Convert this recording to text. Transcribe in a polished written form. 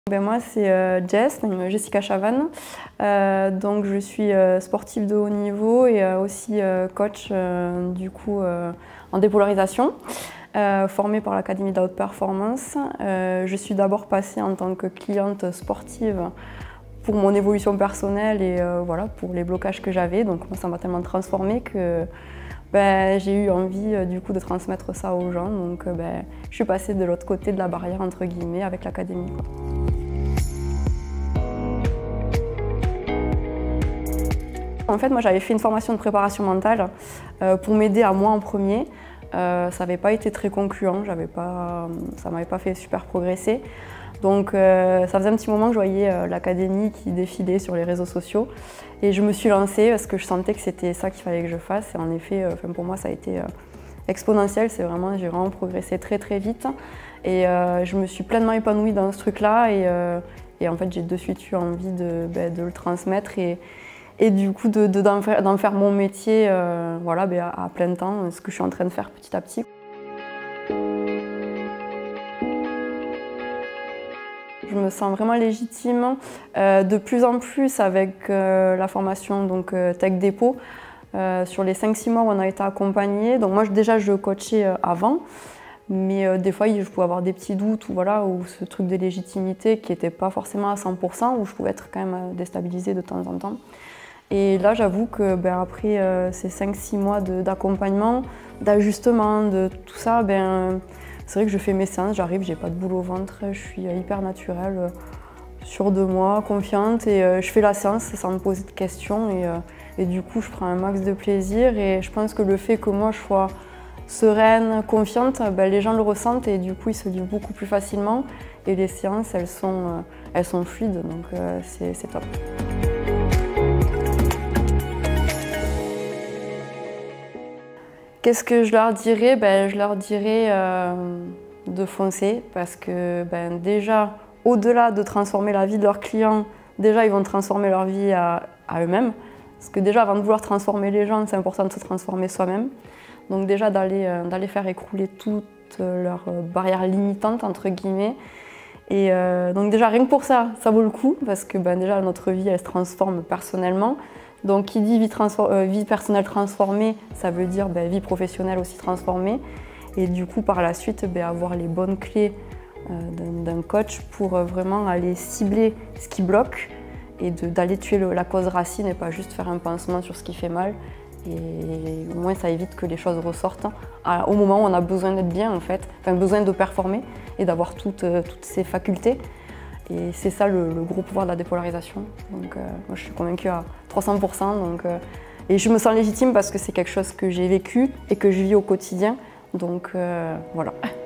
Moi, c'est Jess, Jessica Chavannes. Donc, je suis sportive de haut niveau et aussi coach du coup, en dépolarisation, formée par l'Académie de la Haute Performance. Je suis d'abord passée en tant que cliente sportive pour mon évolution personnelle et voilà, pour les blocages que j'avais. Donc, moi, ça m'a tellement transformée que j'ai eu envie du coup, de transmettre ça aux gens. Donc, je suis passée de l'autre côté de la barrière, entre guillemets, avec l'Académie. En fait, moi, j'avais fait une formation de préparation mentale pour m'aider à moi en premier. Ça n'avait pas été très concluant, ça ne m'avait pas fait super progresser. Donc, ça faisait un petit moment que je voyais l'académie qui défilait sur les réseaux sociaux. Et je me suis lancée parce que je sentais que c'était ça qu'il fallait que je fasse. Et en effet, pour moi, ça a été exponentiel. J'ai vraiment progressé très très vite. Et je me suis pleinement épanouie dans ce truc-là. Et en fait, j'ai de suite eu envie de le transmettre. Et du coup, d'en faire mon métier voilà, à plein temps, ce que je suis en train de faire petit à petit. Je me sens vraiment légitime, de plus en plus avec la formation donc, Tech Dépôt. Sur les 5-6 mois où on a été accompagnés, donc moi déjà je coachais avant, mais des fois je pouvais avoir des petits doutes ou ce truc de légitimité qui n'était pas forcément à 100%, où je pouvais être quand même déstabilisée de temps en temps. Et là, j'avoue que après ces 5-6 mois d'accompagnement, d'ajustement, de tout ça, c'est vrai que je fais mes séances, j'arrive, j'ai pas de boule au ventre, je suis hyper naturelle, sûre de moi, confiante, et je fais la séance sans me poser de questions. Et du coup, je prends un max de plaisir, et je pense que le fait que moi je sois sereine, confiante, les gens le ressentent, et du coup, ils se livrent beaucoup plus facilement. Et les séances, elles sont fluides, donc c'est top. Qu'est-ce que je leur dirais? Je leur dirais de foncer parce que déjà, au-delà de transformer la vie de leurs clients, déjà ils vont transformer leur vie à eux-mêmes. Parce que déjà, avant de vouloir transformer les gens, c'est important de se transformer soi-même. Donc déjà, d'aller faire écrouler toutes leurs barrières limitantes, entre guillemets. Et donc déjà, rien que pour ça, ça vaut le coup parce que déjà, notre vie, elle se transforme personnellement. Donc, qui dit vie personnelle transformée, ça veut dire vie professionnelle aussi transformée. Et du coup, par la suite, avoir les bonnes clés d'un coach pour vraiment aller cibler ce qui bloque et d'aller tuer la cause racine et pas juste faire un pansement sur ce qui fait mal. Et au moins, ça évite que les choses ressortent au moment où on a besoin d'être bien, en fait, besoin de performer et d'avoir toutes ces facultés. Et c'est ça le gros pouvoir de la dépolarisation. Donc moi je suis convaincue à 300%. Et je me sens légitime parce que c'est quelque chose que j'ai vécu et que je vis au quotidien. Donc voilà.